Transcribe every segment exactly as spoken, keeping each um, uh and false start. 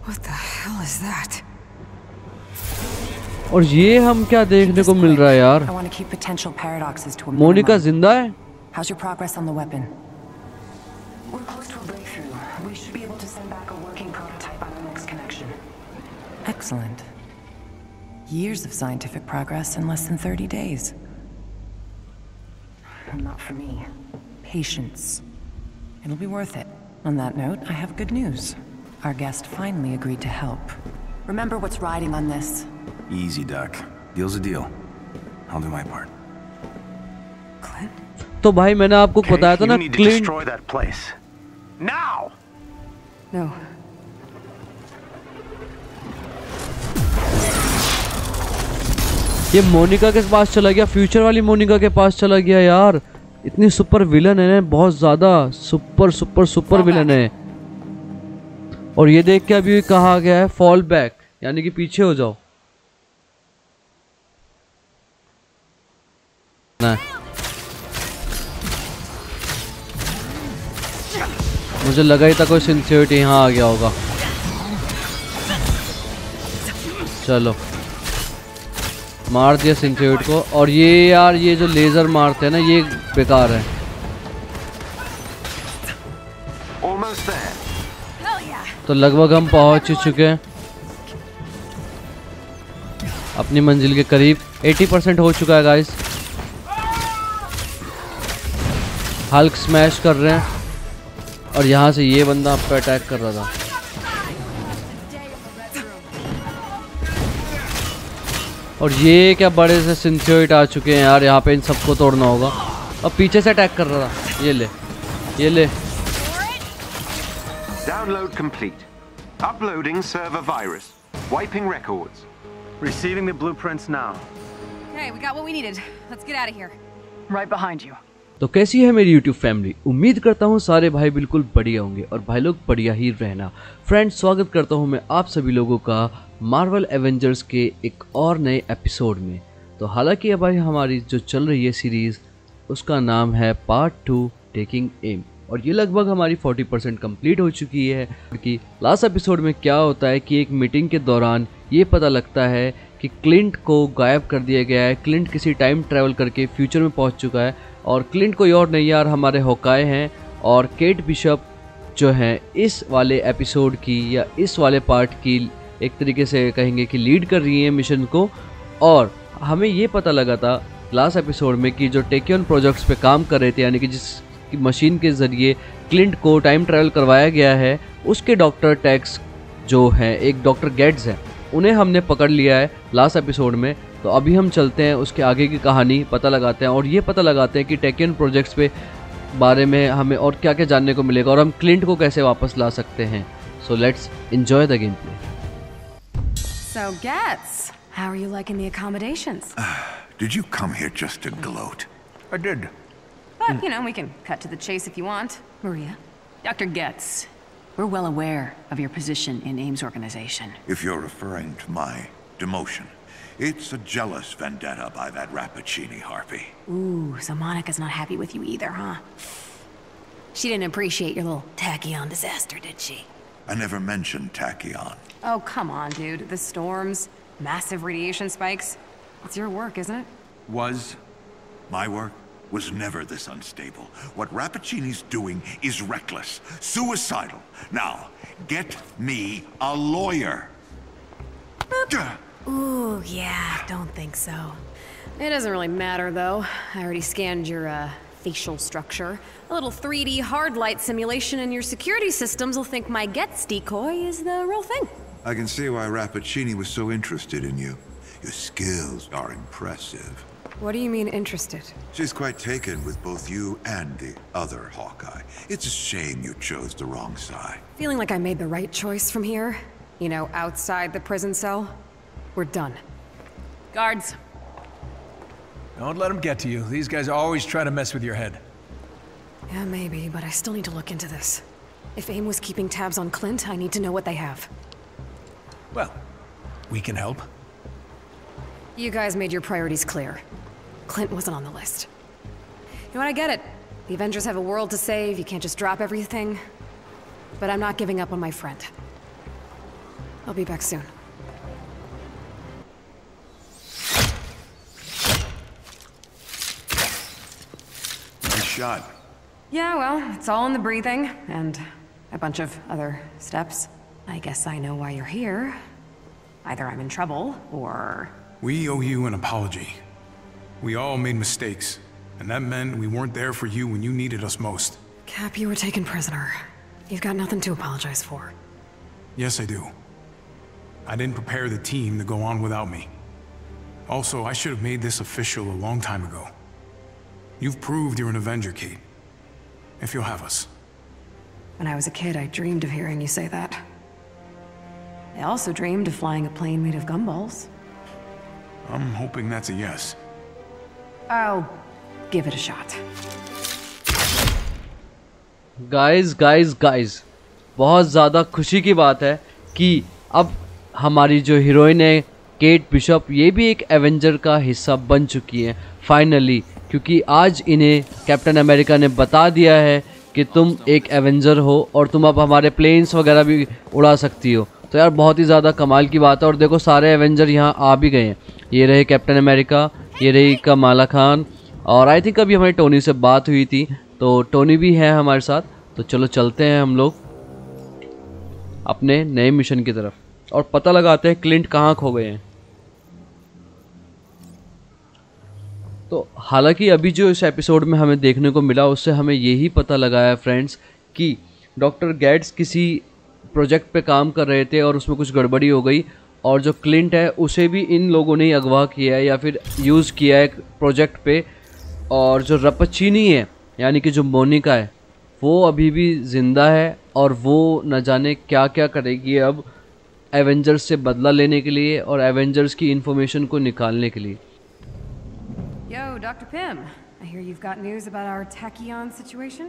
What the hell is that? और ये हम क्या देखने को मिल रहा है यार? I want to keep potential paradoxes to a Monika minimum. जिंदा है? How's your progress on the weapon? We're close to a breakthrough. We should be able to send back a working prototype on the next connection. Excellent. Years of scientific progress in less than thirty days. Not for me. Patience. It'll be worth it. On that note, I have good news. Our guest finally agreed to help. Remember what's riding on this. Easy, Duck. Deal's a deal. I'll do my part. Clint? तो भाई मैंने आपको बताया था ना, Clint destroy that place. Now. No. ये मोनिका के पास चला गया, फ्यूचर वाली मोनिका के पास चला गया यार। इतनी सुपर विलन है, बहुत ज्यादा सुपर सुपर सुपर विलन है। और ये देख के अभी कहा गया है फॉल बैक, यानी कि पीछे हो जाओ। ना मुझे लगा ही था कोई सिंसियरिटी यहाँ आ गया होगा। चलो मार दिया सिंसियरिटी को। और ये यार ये जो लेजर मारते हैं ना, ये बेकार है। तो लगभग हम पहुंच ही चुके हैं अपनी मंजिल के करीब। अस्सी परसेंट हो चुका है गाइस। हल्क स्मैश कर रहे हैं और यहाँ से ये बंदा आप पे अटैक कर रहा था। और ये क्या बड़े से सिंसियरिटी आ चुके हैं यार, यहाँ पे इन सबको तोड़ना होगा। और पीछे से अटैक कर रहा था। ये ले ये ले। Download complete. Uploading server virus. Wiping records. Receiving the blueprints now. Okay, we got what we needed. Let's get out of here. Right behind you. तो कैसी है मेरी यूट्यूब फैमिली? उम्मीद करता हूँ सारे भाई बिल्कुल बढ़िया होंगे और भाई लोग बढ़िया ही रहना। फ्रेंड्स, स्वागत करता हूँ मैं आप सभी लोगों का मार्वल एवेंजर्स के एक और नए एपिसोड में। तो हालांकि अब भाई हमारी जो चल रही है सीरीज़, उसका नाम है पार्ट टू टेकिंग एम, और ये लगभग हमारी चालीस परसेंट कंप्लीट हो चुकी है। कि लास्ट एपिसोड में क्या होता है कि एक मीटिंग के दौरान ये पता लगता है कि क्लिंट को गायब कर दिया गया है। क्लिंट किसी टाइम ट्रैवल करके फ्यूचर में पहुंच चुका है और क्लिंट कोई और नहीं यार हमारे हॉकाई हैं। और केट बिशप जो हैं इस वाले एपिसोड की या इस वाले पार्ट की एक तरीके से कहेंगे कि लीड कर रही हैं मिशन को। और हमें ये पता लगा था लास्ट एपिसोड में कि जो टेकियन प्रोजेक्ट्स पे काम कर रहे थे, यानी कि जिस मशीन के ज़रिए क्लिंट को टाइम ट्रैवल करवाया गया है, उसके डॉक्टर टैक्स जो हैं, एक डॉक्टर गेट्स हैं, उन्हें हमने पकड़ लिया है लास्ट एपिसोड में। तो अभी हम चलते हैं उसके आगे की कहानी पता लगाते हैं और ये पता लगाते हैं कि टेकियन प्रोजेक्ट्स पे बारे में हमें और क्या क्या जानने को मिलेगा और हम क्लिंट को कैसे वापस ला सकते हैं। So let's enjoy the game play. So, Getz, how are you liking the accommodations? Did you come here just to gloat? I did. But, you know, we can cut to the chase if you want. Maria, Doctor Getz, we're well aware of your position in AIM's organization. If you're referring to my demotion, it's a jealous vendetta by that Rappaccini harpy. Ooh, so Monica's not happy with you either, huh? She didn't appreciate your little tachyon disaster, did she? I never mentioned tachyon. Oh, come on, dude. The storms, massive radiation spikes. It's your work, isn't it? Was. My work was never this unstable. What Rappaccini's doing is reckless, suicidal. Now, get me a lawyer. Ooh, yeah, don't think so. It doesn't really matter, though. I already scanned your, uh, facial structure. A little three D hard light simulation in your security systems will think my Getz decoy is the real thing. I can see why Rappaccini was so interested in you. Your skills are impressive. What do you mean, interested? She's quite taken with both you and the other Hawkeye. It's a shame you chose the wrong side. Feeling like I made the right choice from here? You know, outside the prison cell? We're done. Guards. Don't let them get to you. These guys always try to mess with your head. Yeah, maybe, but I still need to look into this. If AIM was keeping tabs on Clint, I need to know what they have. Well, we can help. You guys made your priorities clear. Clint wasn't on the list. You know what, I get it. The Avengers have a world to save, you can't just drop everything. But I'm not giving up on my friend. I'll be back soon. Nice shot. Yeah, well, it's all in the breathing, and a bunch of other steps. I guess I know why you're here. Either I'm in trouble, or... We owe you an apology. We all made mistakes, and that meant we weren't there for you when you needed us most. Cap, you were taken prisoner. You've got nothing to apologize for. Yes, I do. I didn't prepare the team to go on without me. Also, I should have made this official a long time ago. You've proved you're an Avenger, Kate. If you'll have us. When I was a kid, I dreamed of hearing you say that. I also dreamed of flying a plane made of gumballs. I'm hoping that's a yes. I'll give it a shot. Guys guys guys बहुत ज़्यादा खुशी की बात है कि अब हमारी जो हीरोइन है केट बिशप, ये भी एक एवेंजर का हिस्सा बन चुकी हैं फाइनली, क्योंकि आज इन्हें कैप्टन अमेरिका ने बता दिया है कि तुम एक एवेंजर हो और तुम अब हमारे प्लेन्स वगैरह भी उड़ा सकती हो। तो यार बहुत ही ज़्यादा कमाल की बात है। और देखो सारे एवेंजर यहाँ आ भी गए हैं। ये रहे कैप्टन अमेरिका, ये रही कमाला खान, और आई थिंक अभी हमारी टोनी से बात हुई थी, तो टोनी भी है हमारे साथ। तो चलो चलते हैं हम लोग अपने नए मिशन की तरफ और पता लगाते हैं क्लिंट कहाँ खो गए हैं। तो हालांकि अभी जो इस एपिसोड में हमें देखने को मिला उससे हमें यही पता लगा है फ्रेंड्स कि डॉक्टर गेट्स किसी प्रोजेक्ट पे काम कर रहे थे और उसमें कुछ गड़बड़ी हो गई, और जो क्लिंट है उसे भी इन लोगों ने ही अगवा किया है या फिर यूज़ किया है प्रोजेक्ट पे। और जो रपचीनी है यानी कि जो मोनिका है वो अभी भी ज़िंदा है और वो न जाने क्या क्या करेगी अब एवेंजर्स से बदला लेने के लिए और एवेंजर्स की इन्फॉर्मेशन को निकालने के लिए। Yo, Doctor Pym. I hear you've got news about our tachyon situation?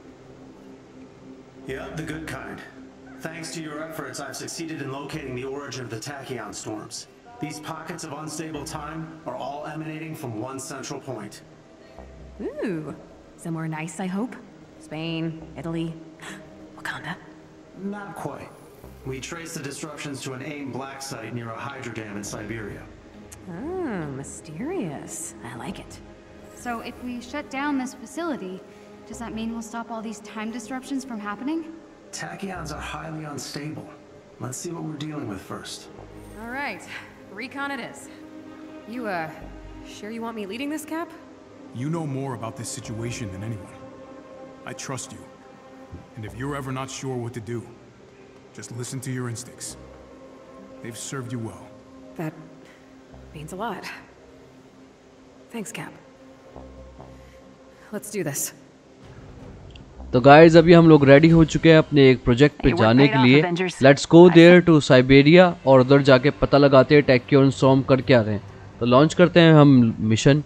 Yeah, the good kind. Thanks to your efforts, I've succeeded in locating the origin of the tachyon storms. These pockets of unstable time are all emanating from one central point. Ooh, somewhere nice, I hope? Spain, Italy, Wakanda? Not quite. We traced the disruptions to an AIM black site near a hydro dam in Siberia. Oh, mysterious. I like it. So if we shut down this facility, does that mean we'll stop all these time disruptions from happening? Tachyons are highly unstable. Let's see what we're dealing with first. All right, recon it is. You, uh, sure you want me leading this, Cap? You know more about this situation than anyone. I trust you. And if you're ever not sure what to do, just listen to your instincts. They've served you well. That means a lot. Thanks, Cap. Let's do this. तो guys अभी हम लोग ready हो चुके हैं अपने एक project पे जाने के लिए। Let's go there to Siberia और उधर जाके पता लगाते हैं टैक्योन स्टॉर्म कर क्या रहे हैं। तो लॉन्च करते हैं हम mission.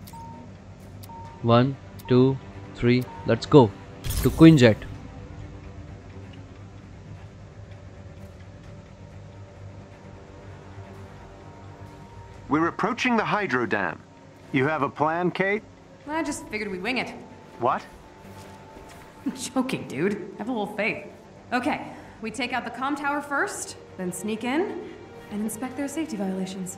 One two three let's go to Quinjet. We're approaching the hydro dam. You have a plan, Kate? I just figured we'd wing it. What? I'm joking, dude. Have a little faith. Okay, we take out the comm tower first, then sneak in and inspect their safety violations.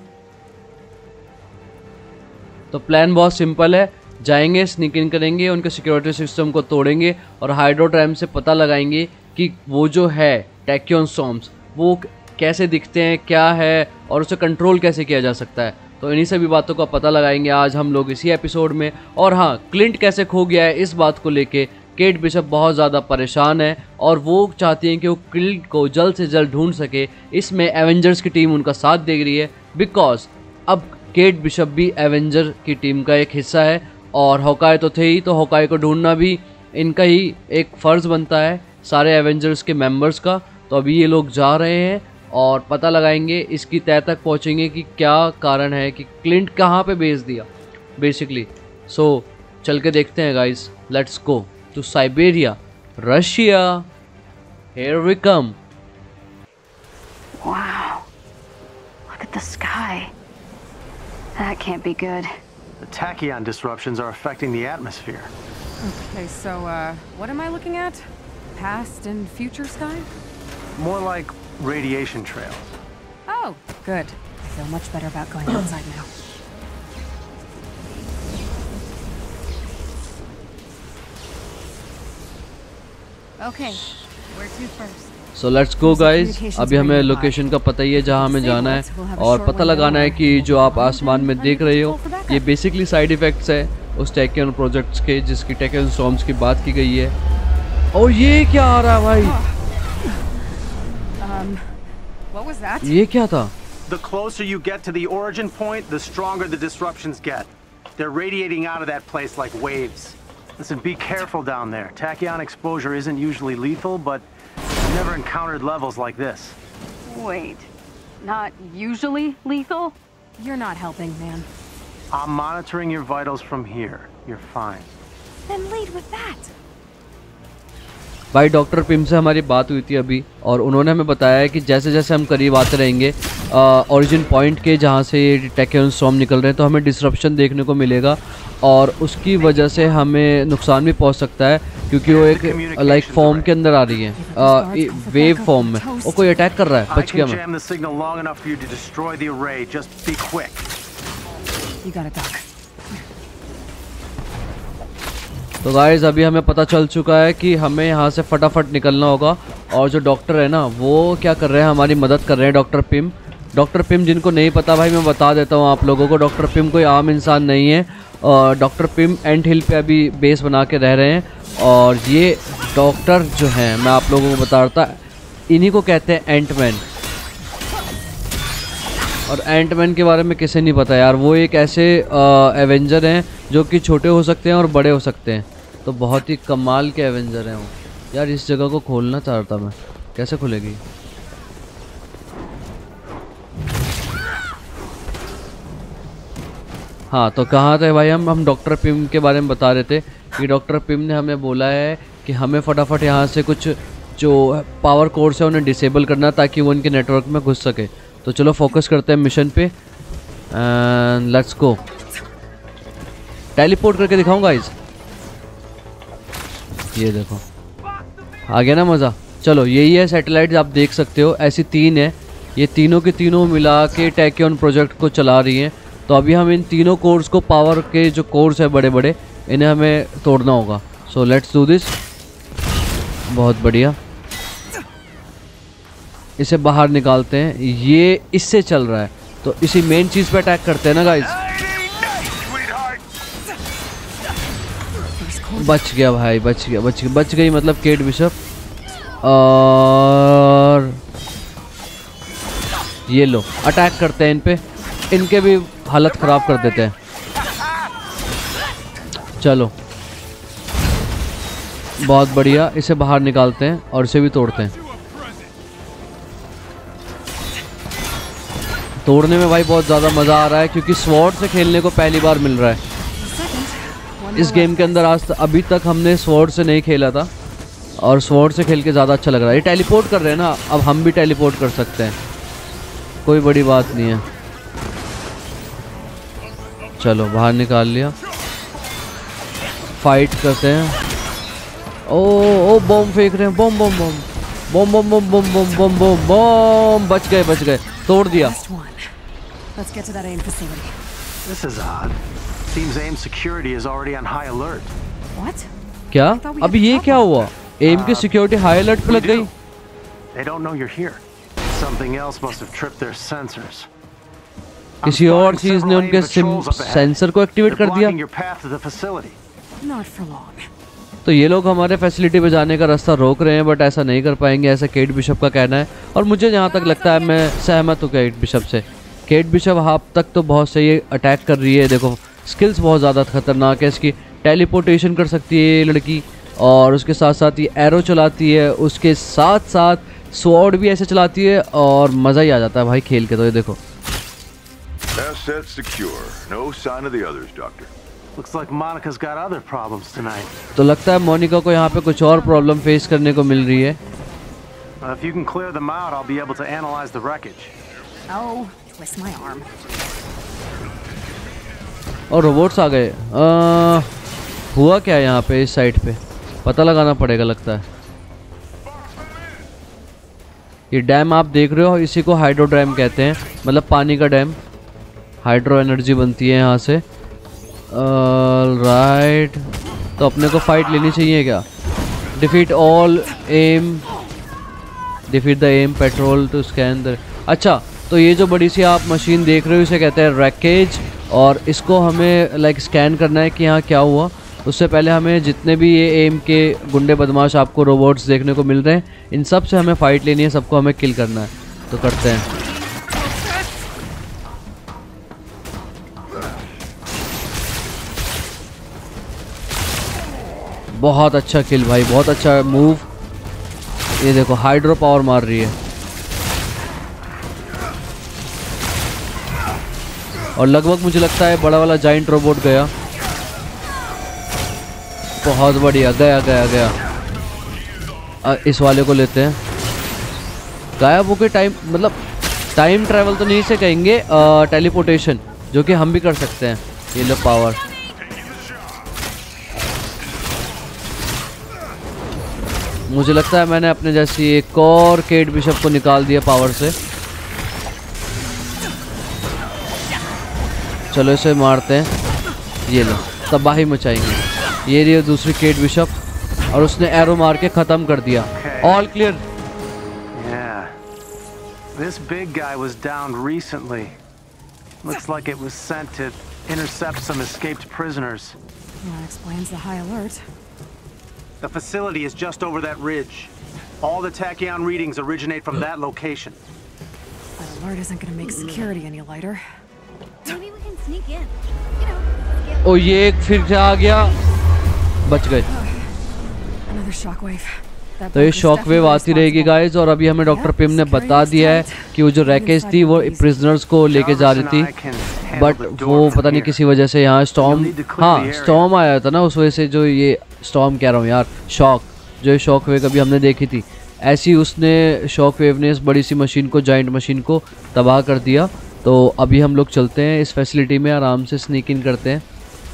तो plan बहुत simple है, जाएंगे sneak इन करेंगे, उनके security system को तोड़ेंगे और हाइड्रोड्रैम से पता लगाएंगे कि वो जो है टैक्योन स्टॉर्म्स वो कैसे दिखते हैं, क्या है और उसे कंट्रोल कैसे किया जा सकता है। तो इन्हीं सभी बातों का पता लगाएंगे आज हम लोग इसी एपिसोड में। और हाँ, क्लिंट कैसे खो गया है इस बात को लेके केट बिशप बहुत ज़्यादा परेशान है और वो चाहती हैं कि वो क्लिंट को जल्द से जल्द ढूंढ सके। इसमें एवेंजर्स की टीम उनका साथ दे रही है बिकॉज अब केट बिशप भी एवेंजर की टीम का एक हिस्सा है और हॉकाई तो थे ही, तो हॉकाई को ढूंढना भी इनका ही एक फ़र्ज़ बनता है सारे एवेंजर्स के मेंबर्स का। तो अभी ये लोग जा रहे हैं और पता लगाएंगे, इसकी तह तक पहुंचेंगे कि क्या कारण है कि क्लिंट कहाँ पे भेज दिया बेसिकली। सो so, चल के देखते हैं guys. Let's go to Siberia, Russia. Here we come. Wow. Look at the sky. That can't be good. The tachyon disruptions are affecting the atmosphere. Okay, so, uh, what am I looking at? Past and future sky? More like radiation trails. Oh, good. I feel much better about going outside now. Okay, where to first? So let's go guys. अभी हमें location का पता ही है जहाँ हमें जाना है और पता लगाना है कि जो आप आसमान में देख रहे हो ये बेसिकली साइड इफ़ेक्ट्स है उस टैकियन प्रोजेक्ट्स के जिसकी टैकियन स्टॉर्म्स की बात की गई है। और ये क्या आ रहा है भाई? Um, what was that? ये क्या था? The closer you get to the origin point, the stronger the disruptions get. They're radiating out of that place like waves. Listen, be careful down there. Tachyon exposure isn't usually lethal, but I've never encountered levels like this. Wait, not usually lethal? You're not helping, man. I'm monitoring your vitals from here. You're fine. Then lead with that. भाई doctor Pym से हमारी बात हुई थी अभी और उन्होंने हमें बताया है कि जैसे जैसे हम करीब आते रहेंगे ओरिजिन पॉइंट के जहाँ से टैकियन स्टॉर्म निकल रहे हैं तो हमें डिसरप्शन देखने को मिलेगा और उसकी वजह से हमें नुकसान भी पहुँच सकता है क्योंकि वो एक लाइक फॉर्म के अंदर आ रही है, आ, वेव फॉर्म में। वो कोई अटैक कर रहा है, बच गया मैं। तो गाइस अभी हमें पता चल चुका है कि हमें यहाँ से फटाफट निकलना होगा और जो डॉक्टर है ना वो क्या कर रहे हैं, हमारी मदद कर रहे हैं। डॉक्टर पिम डॉक्टर पिम जिनको नहीं पता भाई मैं बता देता हूँ आप लोगों को, डॉक्टर पिम कोई आम इंसान नहीं है। और डॉक्टर पिम एंट हिल पे अभी बेस बना के रह रहे हैं और ये डॉक्टर जो हैं मैं आप लोगों को बता रहा था इन्हीं को कहते हैं एंटमैन। और एंटमैन के बारे में किसे नहीं पता यार, वो एक ऐसे एवेंजर हैं जो कि छोटे हो सकते हैं और बड़े हो सकते हैं, तो बहुत ही कमाल के एवेंजर हैं वो। यार इस जगह को खोलना चाह रहा था मैं, कैसे खुलेगी? हाँ तो कहाँ थे भाई हम हम डॉक्टर पिम के बारे में बता रहे थे कि डॉक्टर पिम ने हमें बोला है कि हमें फटाफट यहाँ से कुछ जो पावर कोर्स है उन्हें डिसेबल करना ताकि वो उनके नेटवर्क में घुस सके। तो चलो फोकस करते हैं मिशन पे एंड लेट्स गो। टेलीपोर्ट करके दिखाऊंगा गाइस, ये देखो आ गया ना मज़ा। चलो यही है सैटेलाइट, आप देख सकते हो ऐसी तीन है, ये तीनों के तीनों मिला के टैकियन प्रोजेक्ट को चला रही हैं। तो अभी हम इन तीनों कोर्स को, पावर के जो कोर्स है बड़े बड़े, इन्हें हमें तोड़ना होगा। So let's do this. बहुत बढ़िया, इसे बाहर निकालते हैं। ये इससे चल रहा है तो इसी मेन चीज़ पे अटैक करते हैं ना गाइस। बच गया भाई, बच गया बच गया बच गई मतलब केट बिशप। और ये लो अटैक करते हैं इन पे, इनके भी हालत ख़राब कर देते हैं। चलो बहुत बढ़िया, इसे बाहर निकालते हैं और इसे भी तोड़ते हैं। तोड़ने में भाई बहुत ज़्यादा मज़ा आ रहा है क्योंकि स्वॉर्ड से खेलने को पहली बार मिल रहा है इस गेम के अंदर। आज अभी तक हमने स्वॉर्ड से नहीं खेला था और स्वॉर्ड से खेल के ज़्यादा अच्छा लग रहा है। ये टेलीपोर्ट कर रहे हैं ना, अब हम भी टेलीपोर्ट कर सकते हैं, कोई बड़ी बात नहीं है। चलो बाहर निकाल लिया, फाइट करते हैं। ओ ओ बम फेंक रहे हैं, बम बम बम बम बम बम बम बम बम बम बम बच गए बच गए, तोड़ दिया। Let's get to that AIM facility. This is odd. Seems AIM security is already on high alert. What? क्या? अभी ये क्या हुआ? AIM की सिक्योरिटी हाई अलर्ट पे लग गई? They don't know you're here. Something else must have tripped their sensors. किसी और चीज ने उनके सेंसर को एक्टिवेट कर दिया। Not for long. तो ये लोग हमारे फैसिलिटी पे जाने का रास्ता रोक रहे हैं बट ऐसा नहीं कर पाएंगे, ऐसा केट बिशप का कहना है। और मुझे जहाँ तक लगता है मैं सहमत हूँ केट बिशप से। केट बिशप हाफ तक तो बहुत सही अटैक कर रही है, देखो स्किल्स बहुत ज़्यादा खतरनाक है इसकी। टेलीपोर्टेशन कर सकती है ये लड़की और उसके साथ साथ ये एरो चलाती है, उसके साथ साथ स्वॉर्ड भी ऐसे चलाती है और मज़ा ही आ जाता है भाई खेल के। तो ये देखो Assets secure. No sign of the others, Doctor. Looks like Monica's got other problems tonight. तो लगता है मोनिका को यहाँ पे कुछ और प्रॉब्लम फेस करने को मिल रही है। Uh, if you can clear them out, I'll be able to analyze the wreckage. Oh, twist my arm. और रोबोट्स आ गए। आ, हुआ क्या है यहाँ पे इस साइड पे, पता लगाना पड़ेगा लगता है। ये डैम आप देख रहे हो, इसी को हाइड्रो डैम कहते हैं, मतलब पानी का डैम। हाइड्रो एनर्जी बनती है यहाँ से। राइट, तो अपने को फाइट लेनी चाहिए क्या? Defeat all AIM, defeat the AIM patrol to scan the. अच्छा, तो ये जो बड़ी सी आप मशीन देख रहे हो इसे कहते हैं रैकेज, और इसको हमें लाइक स्कैन करना है कि यहाँ क्या हुआ। उससे पहले हमें जितने भी ये एम के गुंडे बदमाश आपको रोबोट्स देखने को मिल रहे हैं, इन सब से हमें फाइट लेनी है, सबको हमें किल करना है। तो करते हैं। बहुत अच्छा किल भाई, बहुत अच्छा मूव। ये देखो हाइड्रो पावर मार रही है, और लगभग मुझे लगता है बड़ा वाला जाइंट रोबोट गया। बहुत बढ़िया, गया गया गया। आ, इस वाले को लेते हैं। गायब होके टाइम, मतलब टाइम ट्रैवल तो नहीं से कहेंगे, टेलीपोर्टेशन, जो कि हम भी कर सकते हैं। ये लो पावर। मुझे लगता है मैंने अपने जैसी एक और केट बिशप को निकाल दिया पावर से। चलो इसे मारते हैं। ये लो, तबाही मचाएंगे। ये रही दूसरी केट बिशप, और उसने एरो मार के खत्म कर दिया। All clear. Yeah. This big guy was downed recently. Looks like it was sent to intercept some escaped prisoners. Well, that explains the high alert. The facility is just over that ridge. All the tachyon readings originate from that location. That alert isn't going to make security any lighter. Maybe we can sneak in. You know. ओ ये एक फिर से आ गया, बच गए। Another shockwave. तो ये शॉक वेव आती रहेगी गाइज, और अभी हमें डॉक्टर पिम ने बता दिया है कि वो जो रैकेज थी वो प्रिजनर्स को लेके जा रही थी, बट वो पता नहीं किसी वजह से यहाँ स्टॉर्म, हाँ स्टॉर्म आया था ना, उस वजह से जो ये स्टॉर्म कह रहा हूँ यार, शॉक, जो ये शॉक वेव अभी हमने देखी थी, ऐसी उसने शॉक वेव ने इस बड़ी सी मशीन को, जाइंट मशीन को तबाह कर दिया। तो अभी हम लोग चलते हैं इस फैसिलिटी में, आराम से स्नीक इन करते हैं।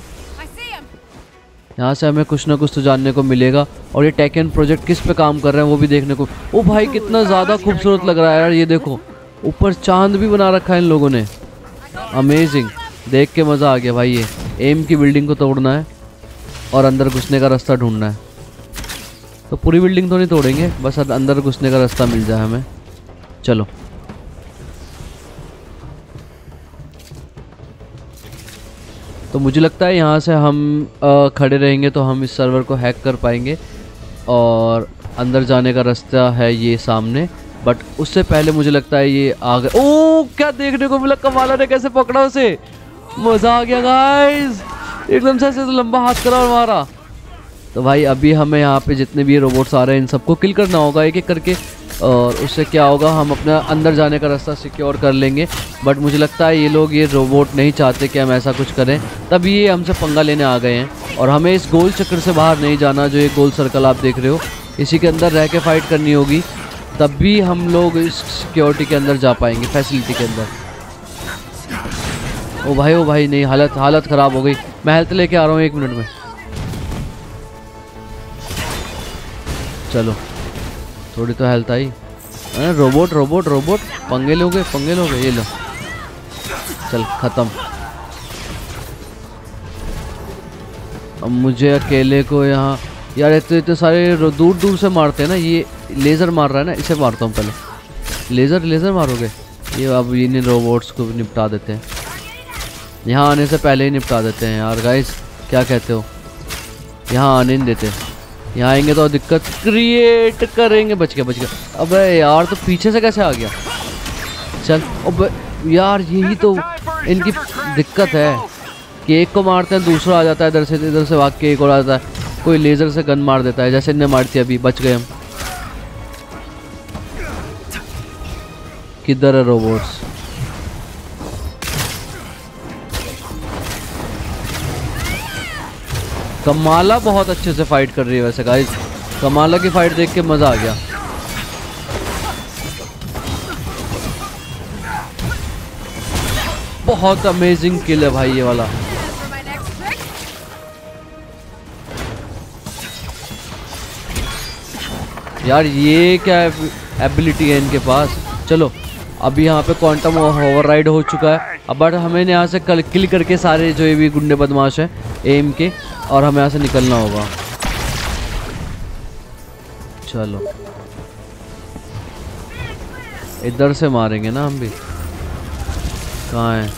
यहाँ से हमें कुछ ना कुछ तो जानने को मिलेगा, और ये टेकन प्रोजेक्ट किस पे काम कर रहे हैं वो भी देखने को। ओ भाई कितना ज़्यादा खूबसूरत लग रहा है यार, ये देखो ऊपर चांद भी बना रखा है इन लोगों ने। अमेजिंग, देख के मज़ा आ गया भाई। ये एम की बिल्डिंग को तोड़ना है और अंदर घुसने का रास्ता ढूंढना है। तो पूरी बिल्डिंग तो नहीं तोड़ेंगे, बस अंदर घुसने का रास्ता मिल जाए हमें। चलो तो मुझे लगता है यहाँ से हम आ, खड़े रहेंगे तो हम इस सर्वर को हैक कर पाएंगे, और अंदर जाने का रास्ता है ये सामने। बट उससे पहले मुझे लगता है ये आ गए। ओ क्या देखने को मिला, कमाला ने कैसे पकड़ा उसे, मज़ा आ गया गाइस, एकदम से तो लंबा हाथ करा और मारा। तो भाई अभी हमें यहाँ पे जितने भी रोबोट्स आ रहे हैं इन सबको किल करना होगा एक एक करके, और उससे क्या होगा, हम अपना अंदर जाने का रास्ता सिक्योर कर लेंगे। बट मुझे लगता है ये लोग, ये रोबोट नहीं चाहते कि हम ऐसा कुछ करें, तभी ये हमसे पंगा लेने आ गए हैं। और हमें इस गोल चक्कर से बाहर नहीं जाना, जो ये गोल सर्कल आप देख रहे हो, इसी के अंदर रह के फाइट करनी होगी, तब भी हम लोग इस सिक्योरिटी के अंदर जा पाएंगे, फैसिलिटी के अंदर। ओ भाई ओ भाई नहीं, हालत हालत ख़राब हो गई। मैं हेल्थ लेके आ रहा हूँ एक मिनट में। चलो थोड़ी तो हेल्थ आई। अरे रोबोट रोबोट रोबोट पंगे लोगे पंगे लोगे, ये लो, चल खत्म। अब मुझे अकेले को यहाँ, यार इतने इतने सारे दूर दूर से मारते हैं ना। ये लेज़र मार रहा है ना, इसे मारता हूँ पहले। लेज़र लेज़र मारोगे, ये अब इन रोबोट्स को निपटा देते हैं, यहाँ आने से पहले ही निपटा देते हैं यार। गाइस क्या कहते हो, यहाँ आने नहीं देते, यहाँ आएंगे तो दिक्कत क्रिएट करेंगे। बच गया बच गया। अबे यार तो पीछे से कैसे आ गया, चल। अब यार यही तो इनकी दिक्कत है कि एक को मारते हैं दूसरा आ जाता है इधर से, इधर से भाग के एक और आ जाता है, कोई लेज़र से गन मार देता है, जैसे इनने मारी थी अभी। बच गए हम। किधर है रोबोट्स, कमाला बहुत अच्छे से फाइट कर रही है वैसे गाइस। कमाला की फाइट देख के मजा आ गया। बहुत अमेजिंग किल है भाई ये वाला। यार ये क्या है, एबिलिटी है इनके पास। चलो अभी यहाँ पे क्वांटम ओवरराइड हो चुका है। अब बट हमें यहाँ से किल करके सारे जो ये भी गुंडे बदमाश हैं एम के, और हमें यहाँ से निकलना होगा। चलो इधर से मारेंगे ना हम भी। कहाँ है?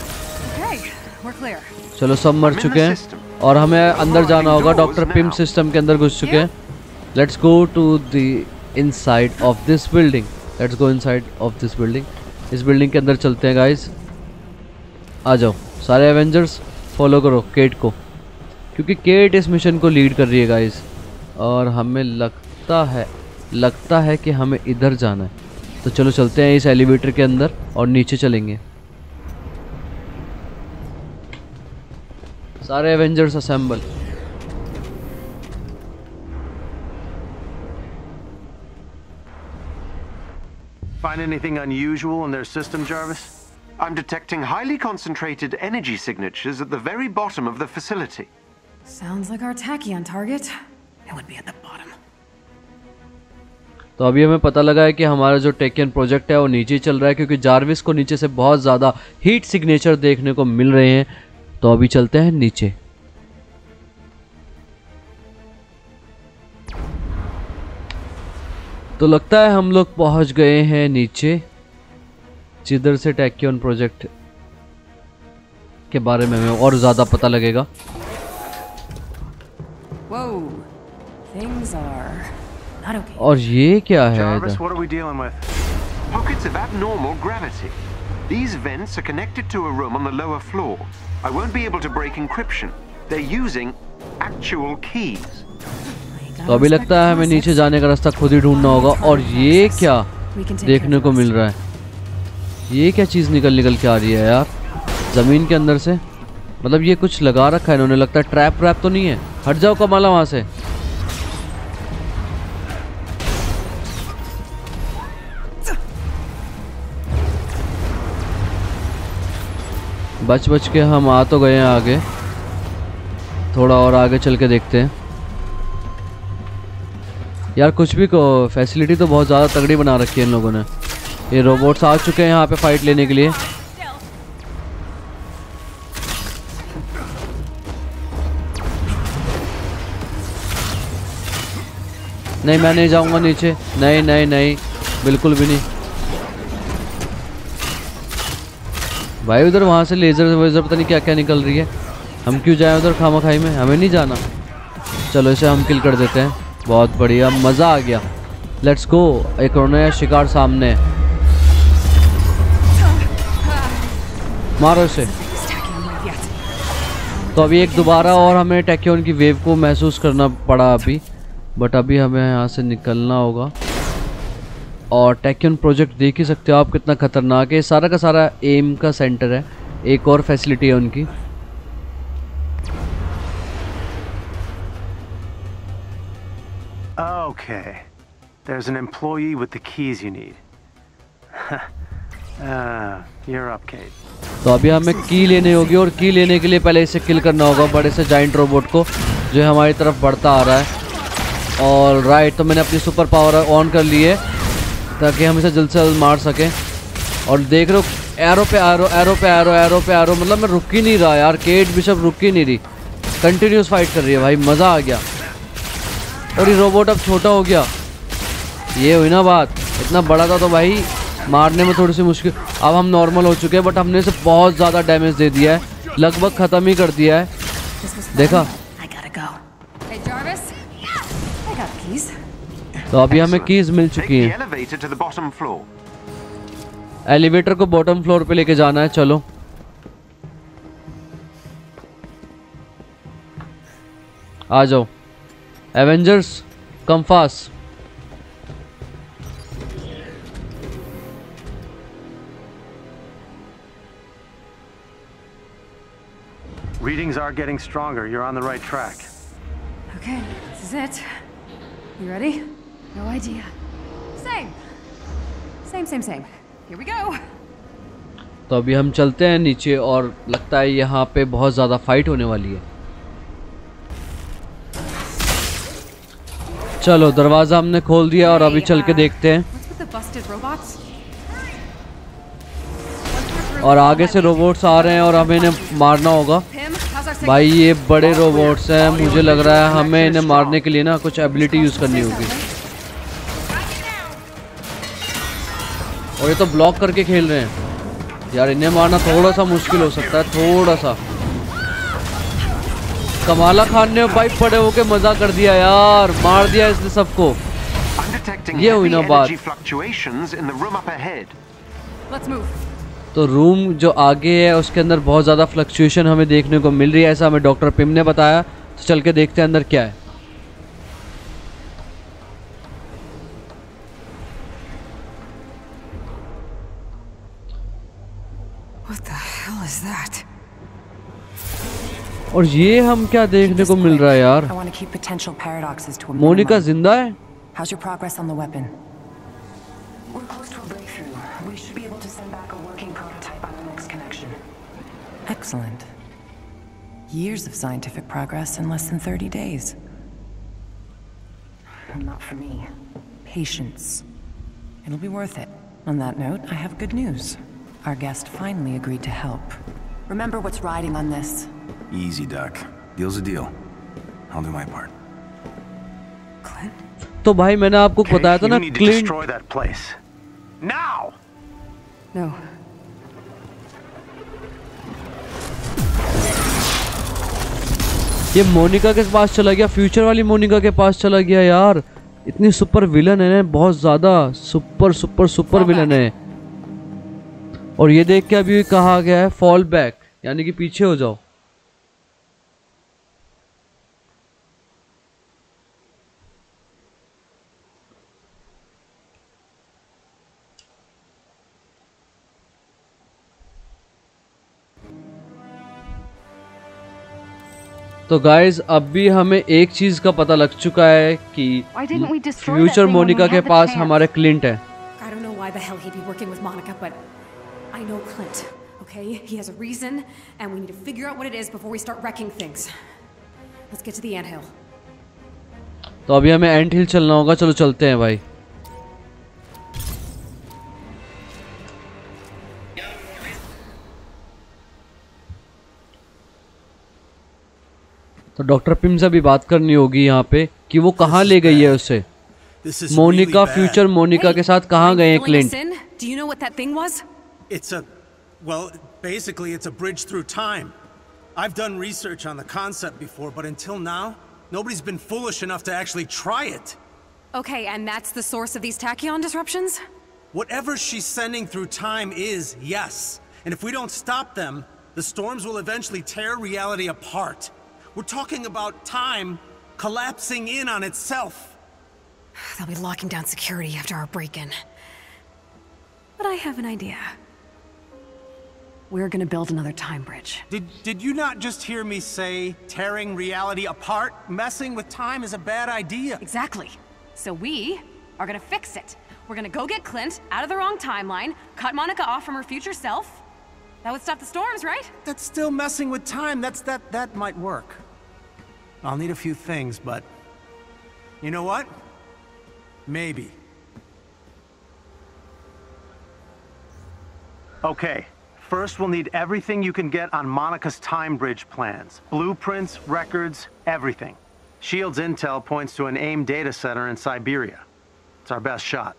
चलो सब मर चुके हैं और हमें अंदर जाना होगा। डॉक्टर पिम सिस्टम के अंदर घुस चुके हैं। Let's go to the inside of this building. Let's go inside of this building. इस बिल्डिंग के अंदर चलते हैं गाइस। आ जाओ सारे एवेंजर्स, फॉलो करो केट को, क्योंकि केट इस मिशन को लीड कर रही है गाइस। और हमें लगता है लगता है कि हमें इधर जाना है। तो चलो चलते हैं इस एलिवेटर के अंदर और नीचे चलेंगे। सारे Avengers assemble. Find anything unusual in their system, Jarvis? I'm detecting highly concentrated energy signatures at the very bottom of the facility. Sounds like our tachyon target. It would be at the bottom. तो अभी हमें पता लगा है कि हमारा जो टेकियन project है वो नीचे चल रहा है, क्योंकि जार्विस को नीचे से बहुत ज़्यादा हीट सिग्नेचर देखने को मिल रहे हैं। तो अभी चलते हैं नीचे। तो लगता है हम लोग पहुंच गए हैं नीचे, जिधर से टेकियन प्रोजेक्ट के बारे में हमें और ज़्यादा पता लगेगा। Whoa. Things are not okay. और ये क्या है Jarvis, इधर? what are we dealing with? Pockets of abnormal gravity. These vents are connected to a room on the lower floor. I won't be able to break encryption. They're using actual keys. तो अभी लगता है हमें नीचे जाने का रास्ता खुद ही ढूंढना होगा। और ये क्या देखने को मिल रहा है? ये क्या चीज़ निकल निकल के आ रही है यार ज़मीन के अंदर से? मतलब ये कुछ लगा रखा है इन्होंने, लगता है ट्रैप व्रैप तो नहीं है। हट जाओ कमाला वहाँ से। बच बच के हम आ तो गए हैं आगे, थोड़ा और आगे चल के देखते हैं। यार कुछ भी को फैसिलिटी तो बहुत ज़्यादा तगड़ी बना रखी है इन लोगों ने। ये रोबोट्स आ चुके हैं यहाँ पे फाइट लेने के लिए। नहीं मैं नहीं जाऊँगा नीचे, नहीं नहीं नहीं बिल्कुल भी नहीं भाई। उधर वहाँ से लेज़र वेज़र पता नहीं क्या क्या निकल रही है। हम क्यों जाएं उधर खामा खाई में? हमें नहीं जाना। चलो इसे हम किल कर देते हैं। बहुत बढ़िया, मज़ा आ गया। Let's go. एक और नया शिकार सामने, मारो इसे। तो अभी एक दोबारा और हमें टेकियन की वेव को महसूस करना पड़ा अभी, बट अभी हमें यहाँ से निकलना होगा। और टेकियन प्रोजेक्ट देख ही सकते हो आप कितना खतरनाक है। सारा का सारा एम का सेंटर है। एक और फैसिलिटी है उनकी। Okay, there's an employee with the keys you need. uh, you're up, Kate. तो अभी हमें की लेनी होगी और की लेने के लिए पहले इसे किल करना होगा, बड़े से जाइंट रोबोट को जो हमारी तरफ बढ़ता आ रहा है। और राइट, तो मैंने अपनी सुपर पावर ऑन कर ली है ताकि हम इसे जल्द से जल्द मार सकें। और देख रहे हो एरो पे एरो एरो पे एरो एरो पे एरो, मतलब मैं रुक ही नहीं रहा यार। केट बिशप रुक ही नहीं रही, कंटिन्यूस फाइट कर रही है भाई। मज़ा आ गया। और ये रोबोट अब छोटा हो गया, ये हुई ना बात। इतना बड़ा था तो भाई मारने में थोड़ी सी मुश्किल। अब हम नॉर्मल हो चुके हैं, बट हमने इसे बहुत ज़्यादा डैमेज दे दिया है, लगभग ख़त्म ही कर दिया है। देखा? तो अभी हमें कीज मिल चुकी हैं। एलिवेटर को बॉटम फ्लोर पे लेके जाना है। चलो आ जाओ Avengers, come fast. Readings are getting stronger. You're on the right track. Okay, this is it. You ready? No idea. Same. Same, same, same. Here we go. तो अभी हम चलते हैं नीचे और लगता है यहाँ पे बहुत ज़्यादा फाइट होने वाली है। चलो दरवाज़ा हमने खोल दिया और अभी चल के देखते हैं। infested robots? और आगे से रोबोट्स आ रहे हैं और हमें इन्हें मारना होगा। भाई ये बड़े रोबोट्स हैं, मुझे लग रहा है हमें इन्हें मारने के लिए ना कुछ एबिलिटी यूज करनी होगी। और ये तो ब्लॉक करके खेल रहे हैं यार, इन्हें मारना थोड़ा सा मुश्किल हो सकता है, थोड़ा सा। कमाला खान ने भाई पड़े होके मजा कर दिया यार, मार दिया इसने सबको। ये हुई ना बात। तो रूम जो आगे है उसके अंदर बहुत ज़्यादा फ्लक्चुएशन हमें देखने को मिल रही है, ऐसा हमें डॉक्टर पिम ने बताया। तो चल के देखते हैं अंदर क्या है। What the hell is that? और ये हम क्या देखने को मिल रहा है यार? I want to keep potential paradoxes to a Monika minimum. जिंदा है? How's your progress on the weapon? We're close to a breakthrough. We should be able to send back a working prototype on our next connection. Excellent. Years of scientific progress in less than thirty days. Not for me. Patience. It'll be worth it. On that note, I have good news. Our guest finally agreed to help. Remember what's riding on this. Easy, Doc. Deal's a deal. I'll do my part. तो भाई मैंने आपको बताया था ना, Clint. Destroy that place. Now. No. ये मोनिका के पास चला गया, फ्यूचर वाली मोनिका के पास चला गया यार। इतनी सुपर विलन है, बहुत ज्यादा सुपर सुपर सुपर विलन है। और ये देख के अभी कहा गया है फॉल बैक, यानी कि पीछे हो जाओ। तो गाइज अब भी हमें एक चीज का पता लग चुका है कि फ्यूचर मोनिका के पास हमारे क्लिंट है। I don't know why the hell he'd be working with Monica, but I know Clint. Okay, he has a reason, and we need to figure out what it is before we start wrecking things. Let's get to the anthill. तो अभी हमें एंट हिल चलना होगा, चलो चलते हैं भाई। तो डॉक्टर पिम से भी बात करनी होगी यहाँ पे कि वो कहाँ ले गई है उसे। मोनिका, फ्यूचर मोनिका के साथ कहाँ गए हैं Clint? Do you know what that thing was? It's a, well, basically it's a bridge through time. I've done research on the concept before, but until now, nobody's been foolish enough to actually try it. Okay, and that's the source of these tachyon disruptions? Whatever she's sending through time is, yes. And if we don't stop them, the storms will eventually tear reality apart. We're talking about time collapsing in on itself. They'll be locking down security after our break-in. But I have an idea. We're gonna build another time bridge. Did, did you not just hear me say tearing reality apart? Messing with time is a bad idea. Exactly. So we are gonna fix it. We're gonna go get Clint out of the wrong timeline, cut Monica off from her future self. That would stop the storms, right? That's still messing with time. That's that that might work. I'll need a few things, but you know what? Maybe. Okay. First, we'll need everything you can get on Monica's time bridge plans. Blueprints, records, everything. Shield's intel points to an AIM data center in Siberia. It's our best shot.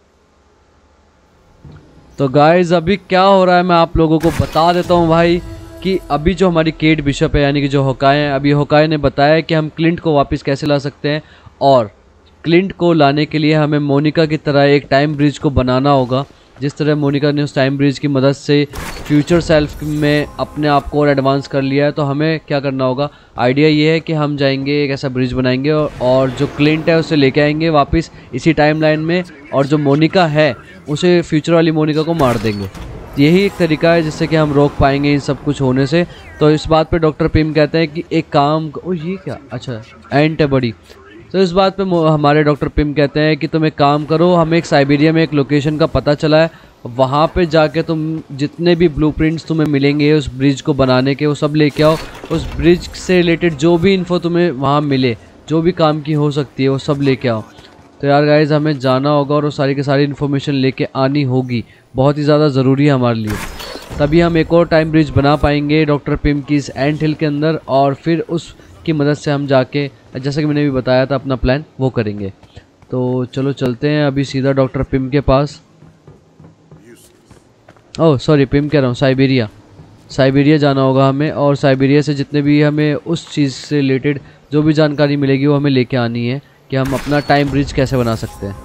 तो guys अभी क्या हो रहा है मैं आप लोगों को बता देता हूँ भाई, कि अभी जो हमारी केट बिशप है यानी कि जो होकाय है, अभी होकाय ने बताया कि हम क्लिंट को वापस कैसे ला सकते हैं। और क्लिंट को लाने के लिए हमें मोनिका की तरह एक टाइम ब्रिज को बनाना होगा। जिस तरह मोनिका ने उस टाइम ब्रिज की मदद से फ्यूचर सेल्फ में अपने आप को और एडवांस कर लिया है, तो हमें क्या करना होगा। आइडिया ये है कि हम जाएंगे एक ऐसा ब्रिज बनाएंगे और, और जो क्लिंट है उसे लेके आएंगे वापस इसी टाइमलाइन में, और जो मोनिका है उसे फ्यूचर वाली मोनिका को मार देंगे। यही एक तरीका है जिससे कि हम रोक पाएंगे इन सब कुछ होने से। तो इस बात पे डॉक्टर पिम कहते हैं कि एक काम, ओ ये क्या, अच्छा एंट है बड़ी। तो इस बात पे हमारे डॉक्टर पिम कहते हैं कि तुम एक काम करो, हमें एक साइबेरिया में एक लोकेशन का पता चला है, वहाँ पे जाके तुम जितने भी ब्लूप्रिंट्स तुम्हें मिलेंगे उस ब्रिज को बनाने के वो सब लेके आओ। उस ब्रिज से रिलेटेड जो भी इन्फो तुम्हें वहाँ मिले, जो भी काम की हो सकती है वो सब लेके आओ। तो यार गाइज हमें जाना होगा और वो सारी की सारी इन्फॉर्मेशन लेके आनी होगी, बहुत ही ज़्यादा ज़रूरी है हमारे लिए। तभी हम एक और टाइम ब्रिज बना पाएंगे डॉक्टर पिम की इस एंट हिल के अंदर, और फिर उसकी मदद से हम जाके जैसा कि मैंने भी बताया था अपना प्लान वो करेंगे। तो चलो चलते हैं अभी सीधा डॉक्टर पिम के पास। ओह सॉरी, पिम कह रहा हूँ, साइबेरिया। साइबेरिया जाना होगा हमें, और साइबेरिया से जितने भी हमें उस चीज़ से रिलेटेड जो भी जानकारी मिलेगी वो हमें लेके आनी है कि हम अपना टाइम ब्रिज कैसे बना सकते हैं।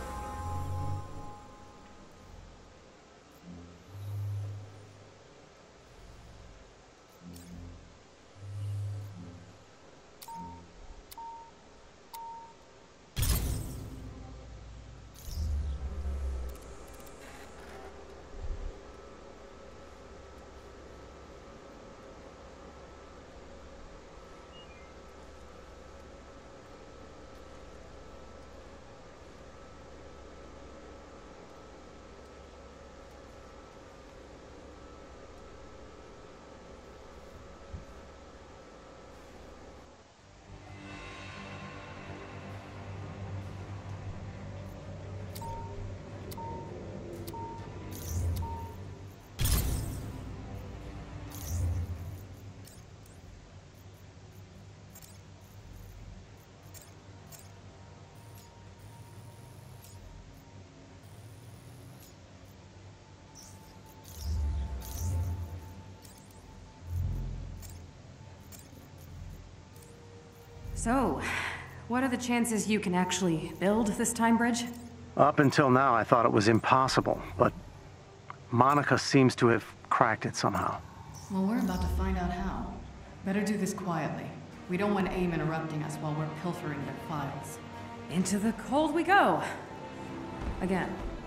So, what are the chances you can actually build this time bridge? Up until now, I thought it was impossible, but Monica seems to have cracked it somehow. Well, we're about to find out how. Better do this quietly. We don't want AIM interrupting us while we're pilfering their files. Into the cold we go. Again.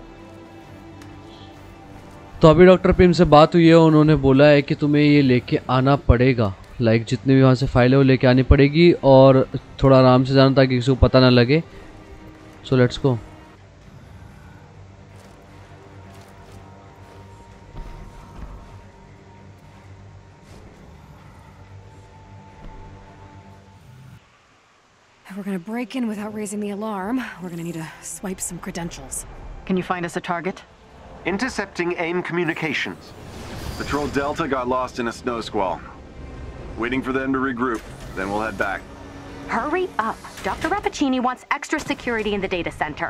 तो अभी doctor Pym से बात हुई है, उन्होंने बोला है कि तुम्हें ये लेके आना पड़ेगा, लाइक like, जितने भी वहाँ से फाइल है वो लेके आनी पड़ेगी, और थोड़ा आराम से जाना ताकि किसी को पता ना लगे। So let's go. If we're gonna break in without raising the alarm, we're gonna need to swipe some credentials. Can you find us a target? Intercepting AIM communications. Patrol Delta got lost in a snow squall. Waiting for them to regroup, then we'll head back. Hurry up. Doctor Rappaccini wants extra security in the data center.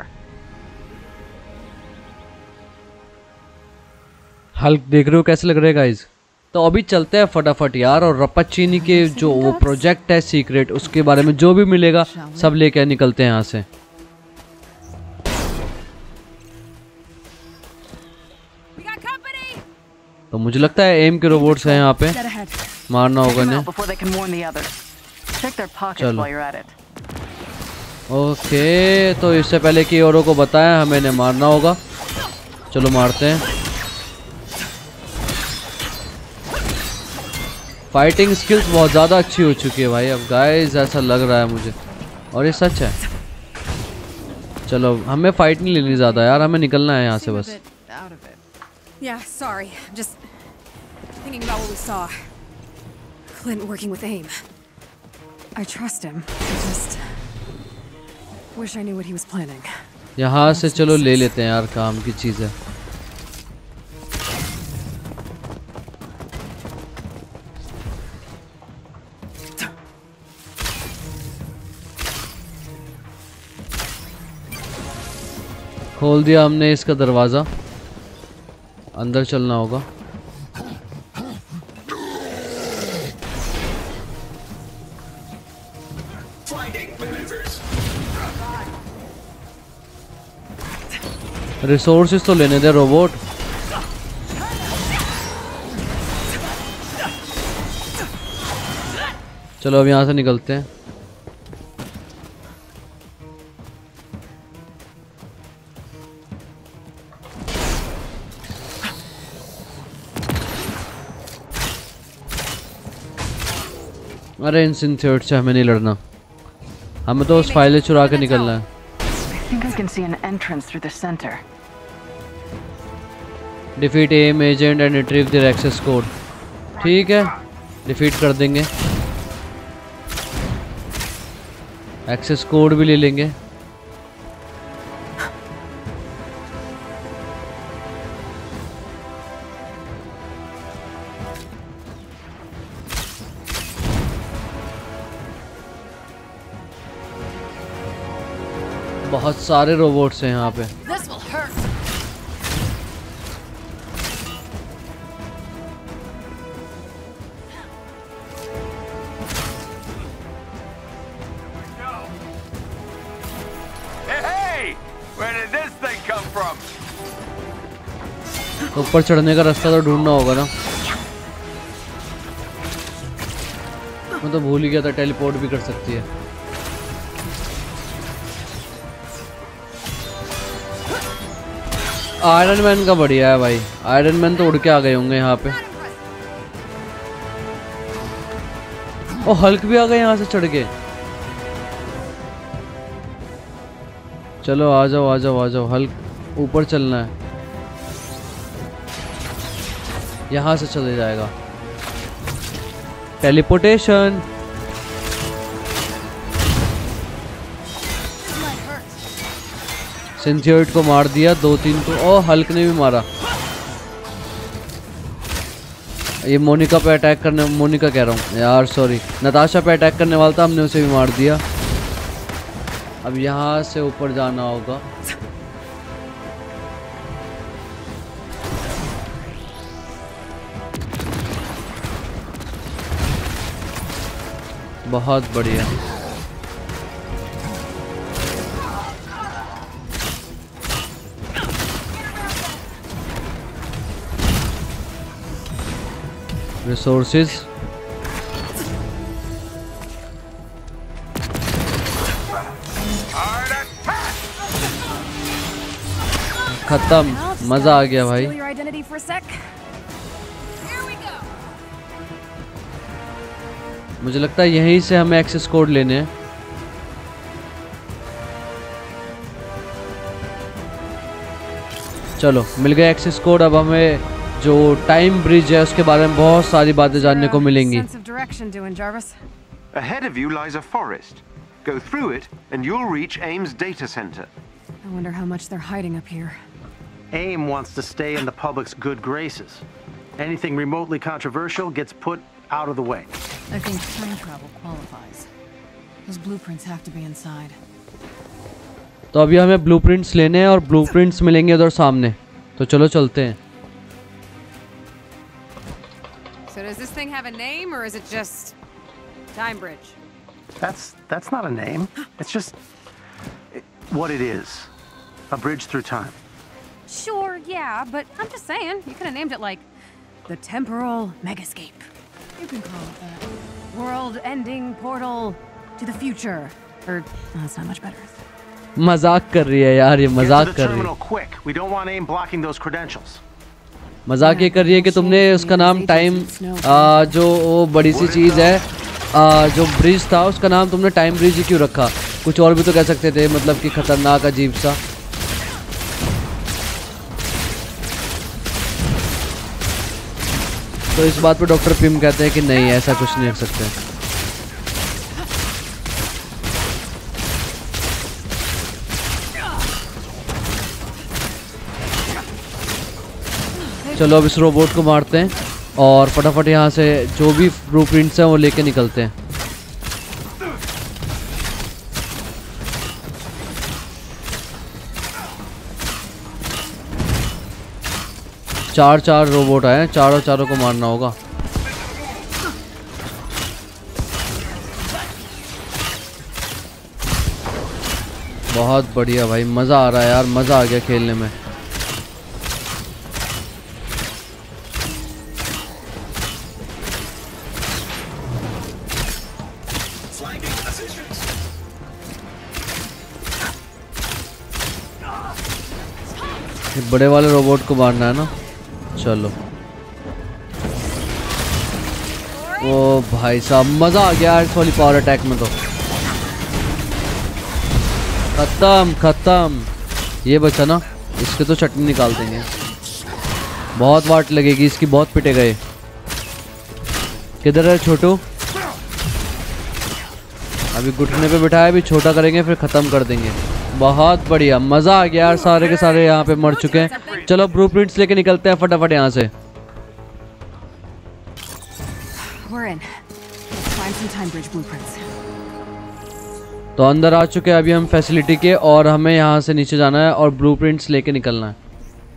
Hulk देख रहे हो कैसे लग रहे हैं guys? तो अभी चलते हैं फटाफट यार, और रप्पाचीनी के जो वो प्रोजेक्ट है सीक्रेट, उसके बारे में जो भी मिलेगा सब लेके निकलते हैं यहाँ से। तो मुझे लगता है एम के रोबोट्स हैं यहाँ पे, मारना होगा इन्हें। चलो ओके, तो इससे पहले कि औरों को बताया हमें इन्हें मारना होगा। चलो मारते हैं। फाइटिंग स्किल्स बहुत ज़्यादा अच्छी हो चुकी है भाई अब गाइस, ऐसा लग रहा है मुझे, और ये सच है। चलो हमें फाइट नहीं लेनी ज़्यादा यार, हमें निकलना है यहाँ से बस। Yeah, sorry. I'm just thinking about what we saw. Clint working with AIM. I trust him. I just wish I knew what he was planning. यहाँ से चलो ले लेते हैं यार, काम की चीज़ है। खोल दिया हमने इसका दरवाज़ा, अंदर चलना होगा। रिसोर्सेज तो लेने दे रोबोट। चलो अब यहाँ से निकलते हैं। अरे इन सिंथियोट से हमें नहीं लड़ना, हमें तो उस फाइलें चुरा के निकलना है। Defeat M agent and retrieve their access code. ठीक है, डिफीट कर देंगे, एक्सेस कोड भी ले लेंगे। बहुत सारे रोबोट्स हैं यहाँ पे। This will hurt. ऊपर चढ़ने का रास्ता तो ढूंढना होगा ना। मैं तो भूल ही गया था टेलीपोर्ट भी कर सकती है। आयरन मैन का बढ़िया है भाई। आयरन मैन तो उड़ के आ गए होंगे यहाँ पे। ओ हल्क भी आ गए यहाँ से चढ़ के। चलो आ जाओ आ जाओ आ जाओ। हल्क ऊपर चलना है, यहाँ से चले जाएगा। टेलीपोर्टेशन। सिंथियोइड को मार दिया, दो तीन को। ओ हल्क ने भी मारा। ये मोनिका पे अटैक करने, मोनिका कह रहा हूँ यार, सॉरी, नताशा पे अटैक करने वाला था, हमने उसे भी मार दिया। अब यहाँ से ऊपर जाना होगा। बहुत बढ़िया। रिसोर्सेज खत्म। मजा आ गया भाई। मुझे लगता है यहीं से हमें एक्सेस कोड लेने हैं। चलो मिल गया एक्सेस कोड। अब हमें जो टाइम ब्रिज है उसके बारे में बहुत सारी बातें जानने को मिलेंगी। Ahead of you lies a forest. Go through it and you'll reach AIM's data center. I wonder how much they're hiding up here. AIM wants to stay in the public's good graces. Anything remotely controversial gets put out of the way. I think time travel qualifies. Those blueprints have to be inside. तो अभी हमें blueprints लेने हैं और blueprints मिलेंगे उधर सामने। तो चलो चलते हैं। So does this thing have a name or is it just Time Bridge? That's that's not a name. It's just what it is. A bridge through time. Sure, yeah, but I'm just saying, you could have named it like the Temporal Megascape. You can call it that. World-ending portal to the future. Or, oh, that's not much better. मजाक कर रही है यार, ये मजाक कर रही है। Quick. We don't want AIM blocking those credentials. मजाक ये कर रही है कि तुमने उसका नाम टाइम, जो वो बड़ी सी चीज़ है, आ, जो ब्रिज था उसका नाम तुमने टाइम ब्रिज ही क्यों रखा? कुछ और भी तो कह सकते थे, मतलब कि खतरनाक अजीब सा। तो इस बात पे डॉक्टर पिम कहते हैं कि नहीं, ऐसा कुछ नहीं रख सकते। चलो अब इस रोबोट को मारते हैं और फटाफट यहाँ से जो भी ब्लूप्रिंट्स हैं वो लेके निकलते हैं। चार चार रोबोट आए हैं, चारों चारों को मारना होगा। बहुत बढ़िया भाई, मज़ा आ रहा है यार, मज़ा आ गया खेलने में। बड़े वाले रोबोट को मारना है ना। चलो ओ भाई साहब, मज़ा आ गया इस वाली पावर अटैक में। तो खत्म खत्म। ये बचा ना, इसके तो चटनी निकाल देंगे। बहुत वाट लगेगी इसकी, बहुत पिटे गए। किधर है छोटू? अभी घुटने पे बिठाया, अभी छोटा करेंगे फिर ख़त्म कर देंगे। बहुत बढ़िया, मज़ा आ गया यार। सारे के सारे यहाँ पे मर चुके हैं। चलो ब्लूप्रिंट्स लेके निकलते हैं फटाफट यहाँ से। We're in. Let's find some time bridge blueprints. तो अंदर आ चुके हैं अभी हम फैसिलिटी के, और हमें यहाँ से नीचे जाना है और ब्लूप्रिंट्स लेके निकलना है।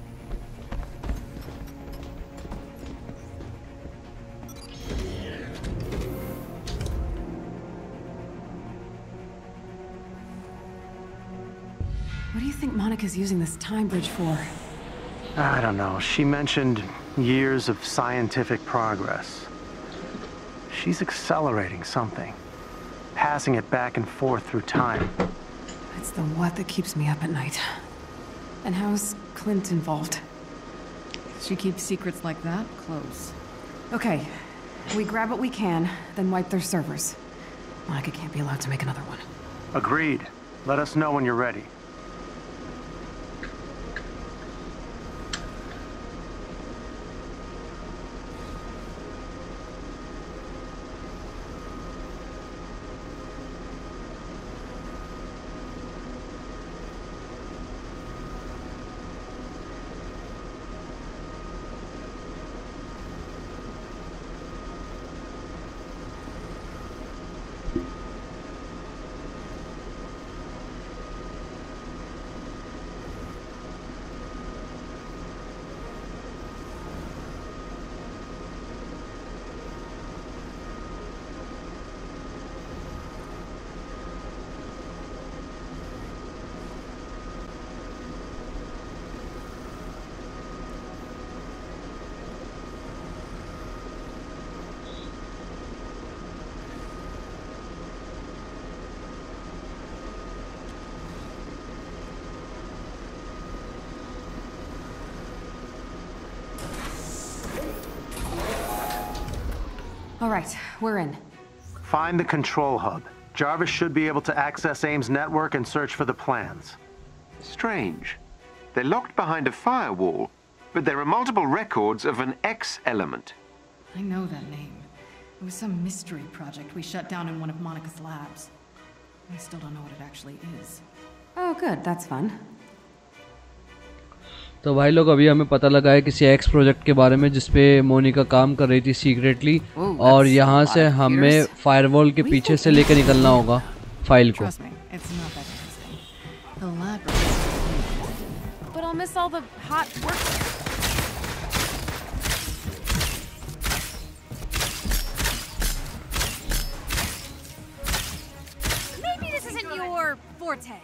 What do you think Monica's using this time bridge for? I don't know. She mentioned years of scientific progress. She's accelerating something, passing it back and forth through time. It's the what that keeps me up at night. And how's Clint involved? She keeps secrets like that close. Okay, we grab what we can, then wipe their servers. Monica can't be allowed to make another one. Agreed. Let us know when you're ready. All right, we're in. Find the control hub. Jarvis should be able to access AIM's network and search for the plans. Strange. They're locked behind a firewall, but there are multiple records of an X element. I know that name. It was some mystery project we shut down in one of Monica's labs. I still don't know what it actually is. Oh, good. That's fun. तो भाई लोग अभी हमें पता लगा है किसी x project के बारे में जिसपे मोनिका काम कर रही थी सीक्रेटली, और यहाँ से हमें फायरवॉल के पीछे से लेकर निकलना होगा फाइल को। But I'll miss all the hot work. Maybe this isn't your forte.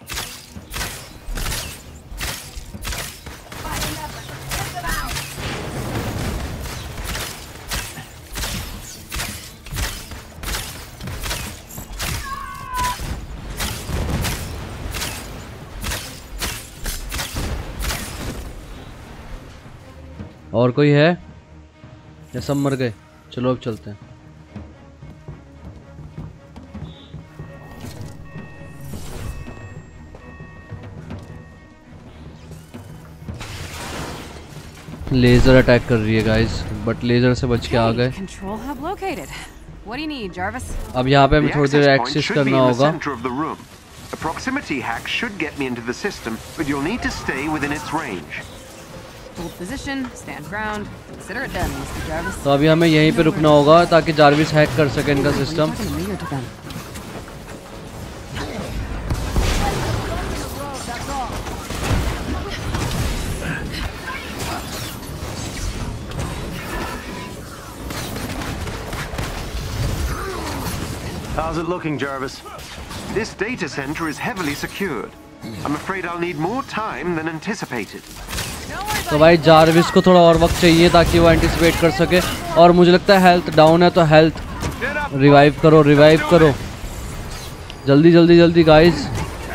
और कोई है या सब मर गए? चलो अब चलते हैं। लेजर अटैक कर रही है गाइस, बट लेजर से बच के आ गए। अब यहाँ पे हमें थोड़ी देर एक्सेस करना होगा। A proximity hack should get me into the system, but you'll need to stay within its range. Hold position, stand ground. Consider it done, Mister Jarvis. तो अभी हमें यहीं पे रुकना होगा ताकि जार्विस हैक कर सके इनका system. How's it looking, Jarvis? This data center is heavily secured. I'm afraid I'll need more time than anticipated. तो भाई जार्विस को थोड़ा और वक्त चाहिए ताकि वो एंटिसिपेट कर सके, और मुझे लगता है हेल्थ डाउन है, तो हेल्थ रिवाइव करो, रिवाइव करो जल्दी जल्दी जल्दी गाइस।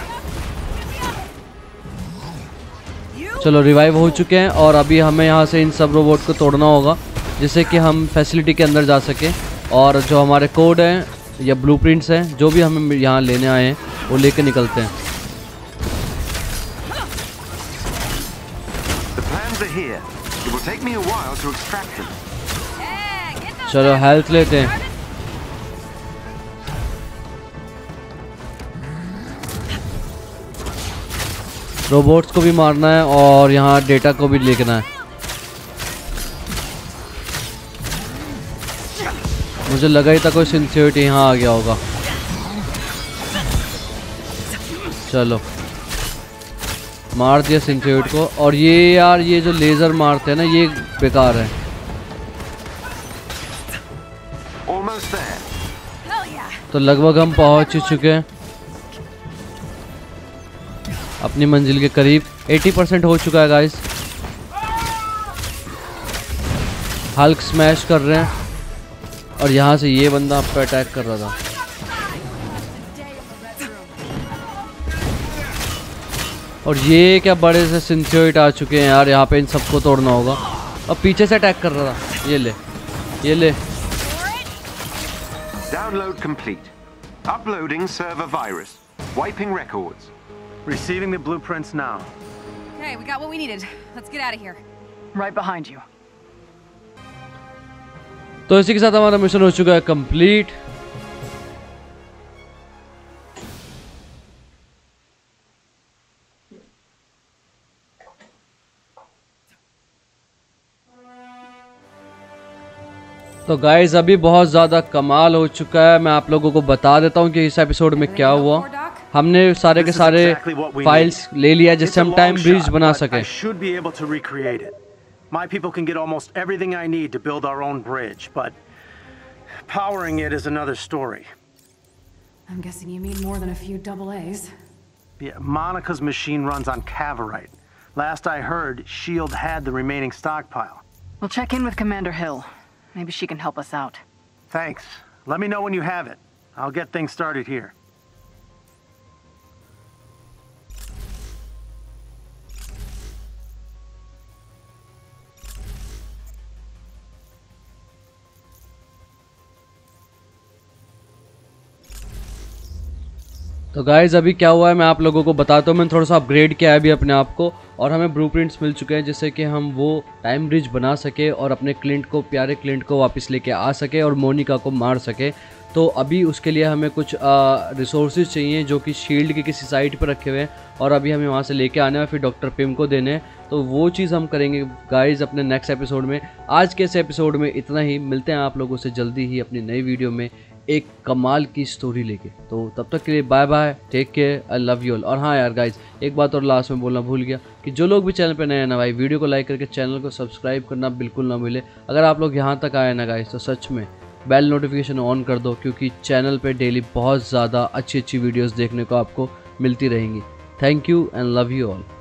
चलो रिवाइव हो चुके हैं, और अभी हमें यहाँ से इन सब रोबोट को तोड़ना होगा जिससे कि हम फैसिलिटी के अंदर जा सके, और जो हमारे कोड हैं या ब्लूप्रिंट्स हैं जो भी हमें यहाँ लेने आए हैं वो लेके निकलते हैं। चलो हेल्थ लेते हैं। रोबोट्स को भी मारना है और यहाँ डेटा को भी लेना है। मुझे लगा ही था कोई सिंसियरिटी यहाँ आ गया होगा। चलो मार दिया सिंथेट को। और ये यार ये जो लेजर मारते हैं ना ये बेकार है। तो लगभग हम पहुंच ही चुके हैं अपनी मंजिल के करीब। अस्सी परसेंट हो चुका है गाइस। हल्क स्मैश कर रहे हैं और यहाँ से ये बंदा आप पे अटैक कर रहा था। और ये क्या बड़े से सिंथेट आ चुके हैं यार, यहाँ पे इन सबको तोड़ना होगा। और पीछे से अटैक कर रहा था। ये ले ये ले। Download complete. Uploading server virus. Wiping records. Receiving the blueprints now. Okay, we got what we needed. Let's get out of here. Right behind you. तो इसी के साथ हमारा मिशन हो चुका है कंप्लीट। तो गाइज अभी बहुत ज़्यादा कमाल हो चुका है। मैं आप लोगों को बता देता हूँ कि इस एपिसोड में क्या हुआ। हमने सारे के सारे फाइल्स ले लिया जिससे हम टाइम ब्रिज बना सके। My people can get almost everything I need to build our own bridge, but powering it is another story. I'm guessing you mean more than a few double A's. Yeah, Monica's machine runs on Cavorite. Last I heard, S H I E L D had the remaining stockpile. We'll check in with Commander Hill. Maybe she can help us out. Thanks. Let me know when you have it. I'll get things started here. तो guys अभी क्या हुआ है मैं आप लोगों को बताता हूँ। मैंने थोड़ा सा अपग्रेड किया है अभी अपने आप को और हमें ब्लूप्रिंट्स मिल चुके हैं जिससे कि हम वो टाइम ब्रिज बना सके और अपने क्लिंट को प्यारे क्लिंट को वापस लेके आ सके और मोनिका को मार सके। तो अभी उसके लिए हमें कुछ रिसोर्सेज चाहिए जो कि शील्ड के किसी साइट पर रखे हुए हैं और अभी हमें वहाँ से लेके आने हैं फिर डॉक्टर पिम को देने हैं। तो वो चीज़ हम करेंगे गाइज अपने नेक्स्ट एपिसोड में। आज के इस एपिसोड में इतना ही। मिलते हैं आप लोगों से जल्दी ही अपनी नई वीडियो में एक कमाल की स्टोरी लेके। तो तब तक के लिए bye bye, take care, I love you all. और हाँ यार गाइज एक बात और लास्ट में बोलना भूल गया कि जो लोग भी चैनल पे नए हैं ना भाई वीडियो को लाइक करके चैनल को सब्सक्राइब करना बिल्कुल ना मिले। अगर आप लोग यहाँ तक आए ना गाइज तो सच में बेल नोटिफिकेशन ऑन कर दो क्योंकि चैनल पे डेली बहुत ज़्यादा अच्छी अच्छी वीडियोज़ देखने को आपको मिलती रहेंगी। Thank you and love you all.